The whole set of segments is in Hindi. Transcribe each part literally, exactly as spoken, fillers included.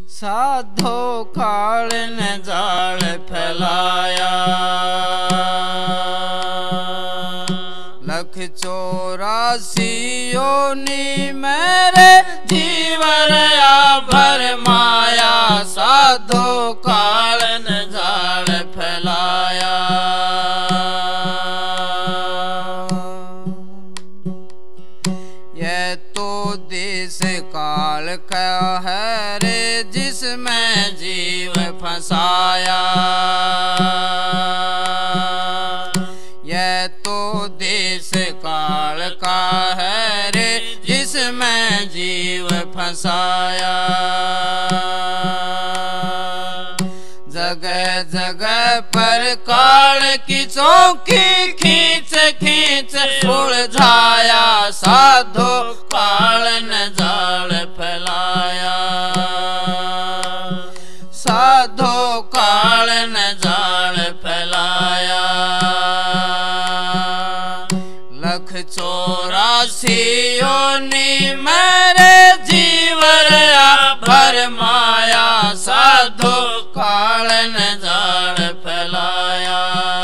साधो काल ने जाल फैलाया। लख चौरासी योनि मेरे जीवर या भरमाया। साधो काल ने जाल फैलाया। यह तो देश काल का है रे जिसमें जीव फंसाया। यह तो देश काल का है रे जिसमें जीव फंसाया। जगह जगह पर काल की चौकी खींच खींच उलझाया। साधो काल ने जाल फैलाया। साधो काल ने जाल फैलाया। लख चौरासी योनि मेरे जीवर या भरमाया। साधो काल ने जाल फैलाया।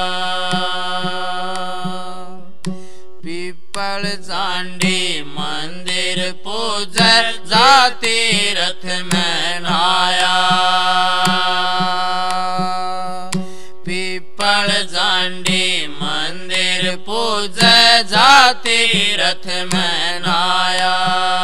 पीपल जांडी मंदिर पूजे जाति रथ में नहाया। पीपल जांडी मंदिर पूजे जाति रथ में नहाया।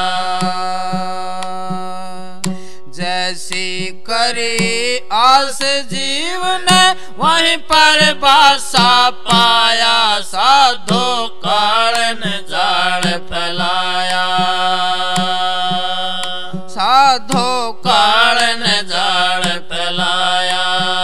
जैसी करी आस जीव ने वहीं पर बासा पाया। साधो काल ने जाल फैलाया। साधो काल ने जाल फैलाया।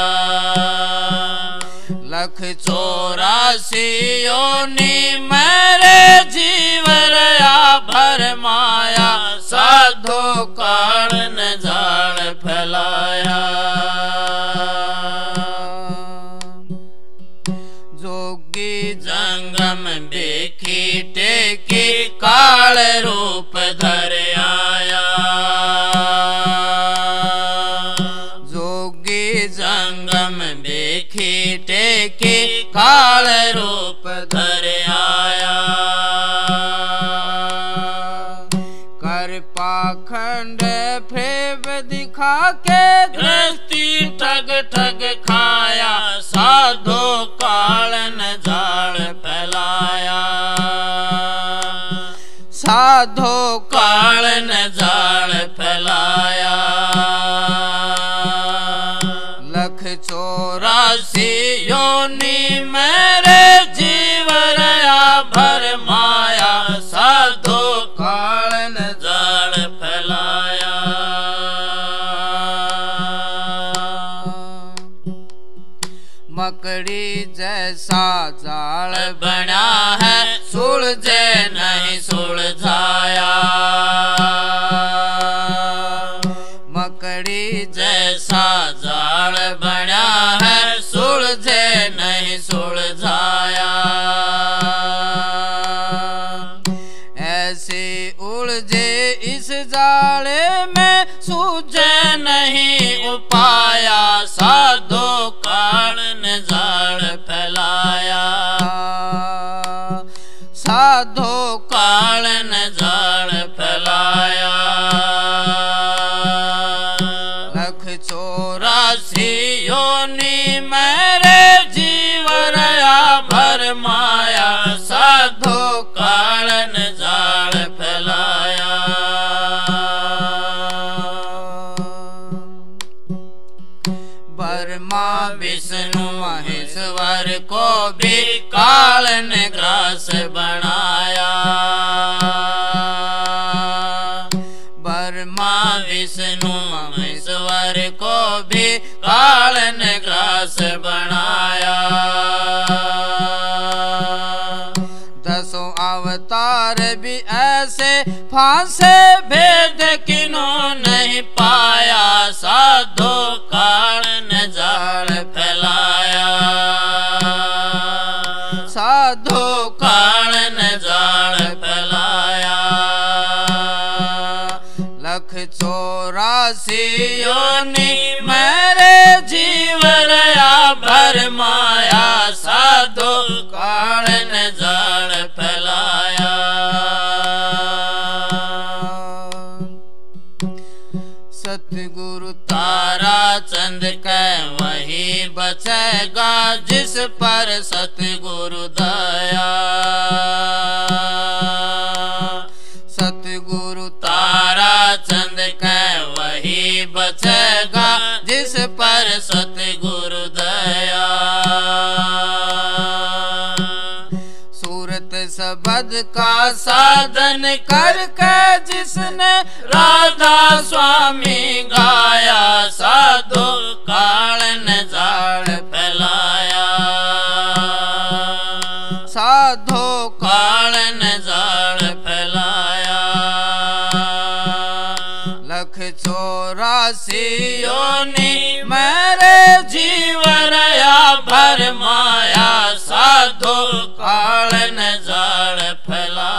लख चौरासी योनि मेरे जीवर या भरमाया। साधो काल ने जाल फैलाया। जोगी जंगम देखी टेकी काल रूप धर आया। जोगी जंगम देखी टेकी काल रूप धर आया। कर पाखंड फेब दिखा के गृहस्थी ठग ठग खाया। साधो काल ने जाल फैलाया। साधो काल ने जाल फैलाया। लख चौरासी योनि मेरे जीवर या भरमाया। साधो काल ने जाल फैलाया। मकड़ी जैसा जाल बना है सुलझे नहीं सुलझाया। मकड़ी जैसा जाल बना है सुलझे नहीं सुलझाया। ऐसे उलझे इस जाले में सूझे नहीं उपाया। साधो काल ने जाल फैलाया। साधो काल ने जाल फैलाया। लख चौरासी योनि मेरे जीवर या भरमाया। साधो काल ने जाल फैलाया। ब्रह्मा विष्णु महेश्वर को भी काल ने ग्रास बनाया। ब्रह्मा विष्णु महेश्वर को भी काल ने ग्रास बनाया। दसों अवतार भी ऐसे फांसे भेद किन्हों नहीं पाया। साधो काल ने जाल फैलाया। साधो काल ने जाल फैलाया। लख चौरासी योनि मेरे जीवरया भर माया साधु काल ने जाल फैलाया। सतगुरु तारा चंद के वही बचेगा जिस पर सतगुरु दया। सतगुरु तारा चंद के वही बचेगा जिस पर सतगुरु दया। सूरत सबद का साधन करके जिसने राधा स्वामी गाया साधु काल ने जाल फैलाया। साधु काल ने जाल फैलाया। लख चौरासी योनि मेरे जीवरया भर माया साधु काल ने जाल फैलाया।